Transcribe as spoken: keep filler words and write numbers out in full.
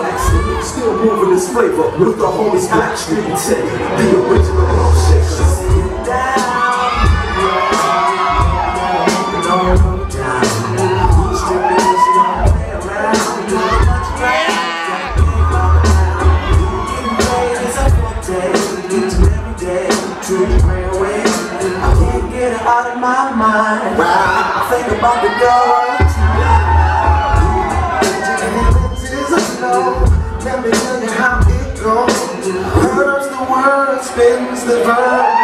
Jackson, still moving this flavor with the homies Backstreet Tech, the original ball shaker. Sit down, no down. Stripping this young play around, doing much right. Getting paid is a forte, get to every day, truly pray away. I can't get it out of my mind. I think about the girl. Let me tell you how it goes. Curves the word, spins the verb.